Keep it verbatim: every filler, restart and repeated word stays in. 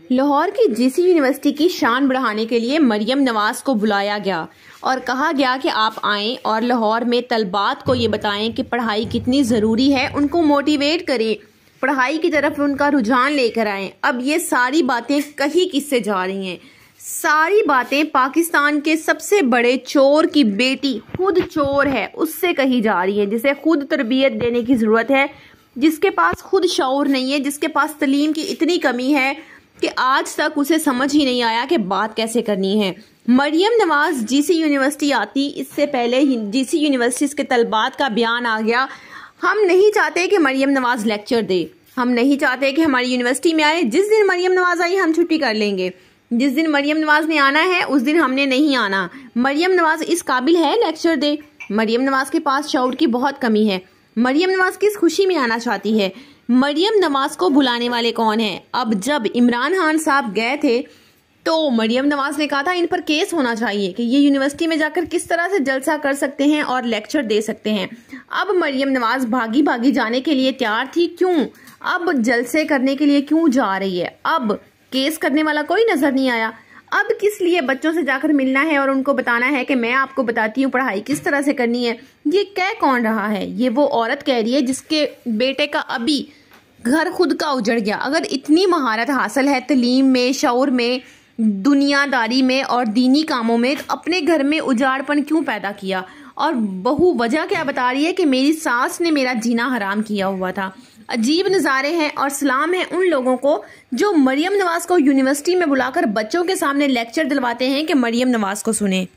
لاہور کی جی سی یونیورسٹی کی شان بڑھانے کے لیے مریم نواز کو بلایا گیا اور کہا گیا کہ آپ آئیں اور لاہور میں طلبات کو یہ بتائیں کہ پڑھائی کتنی ضروری ہے، ان کو موٹیویٹ کریں، پڑھائی کی طرف ان کا رجحان لے کر آئیں۔ اب یہ ساری باتیں کہیں کس سے جا رہی ہیں؟ ساری باتیں پاکستان کے سب سے بڑے چور کی بیٹی خود چور ہے اس سے کہی جا رہی ہیں، جسے خود تربیت دینے کی ضرورت ہے، جس کے پاس خود شعور نہیں ہے، جس کے پاس تعلیم کی اتنی کمی ہے کہ آج تک اسے سمجھ ہی نہیں آیا کہ بات کیسے کرنی ہے۔ مریم نواز جی سی یونیورسٹی آتی، اس سے پہلے جی سی یونیورسٹیز کے طلبات کا بیان آ گیا، ہم نہیں چاہتے کہ مریم نواز لیکچر دے، ہم نہیں چاہتے کہ ہماری یونیورسٹی میں آئے، جس دن مریم نواز آئی ہم چھٹی کر لیں گے، جس دن مریم نواز نے آنا ہے اس دن ہم نے نہیں آنا۔ مریم نواز اس قابل ہے لیکچر دے؟ مریم نواز کے پاس شعور کی بہت کمی ہے۔ مریم نواز کس خوشی میں آنا چاہتی ہے؟ مریم نواز کو بلانے والے کون ہیں؟ اب جب عمران خان صاحب گئے تھے تو مریم نواز نے کہا تھا ان پر کیس ہونا چاہیے کہ یہ یونیورسٹی میں جا کر کس طرح سے جلسہ کر سکتے ہیں اور لیکچر دے سکتے ہیں۔ اب مریم نواز بھاگی بھاگی جانے کے لیے تیار تھی، کیوں؟ اب جلسے کرنے کے لیے کیوں جا رہی ہے؟ اب کیس کرنے والا کوئی نظر نہیں آیا۔ اب کس لیے بچوں سے جا کر ملنا ہے اور ان کو بتانا ہے کہ میں آپ کو بتاتی ہوں پڑھائی کس طرح سے کرنی ہے؟ یہ کہہ کون رہا ہے؟ یہ وہ عورت کہہ رہی ہے جس کے بیٹے کا ابھی گھر خود کا اجڑ گیا۔ اگر اتنی مہارت حاصل ہے تعلیم میں، شعور میں، دنیا داری میں اور دینی کاموں میں، تو اپنے گھر میں اجاڑ پن کیوں پیدا کیا؟ اور بہو وجہ کیا بتا رہی ہے کہ میری ساس نے میرا جینا حرام کیا ہوا تھا۔ عجیب نظارے ہیں اور سلام ہے ان لوگوں کو جو مریم نواز کو یونیورسٹی میں بلا کر بچوں کے سامنے لیکچر دلواتے ہیں کہ مریم نواز کو سنیں۔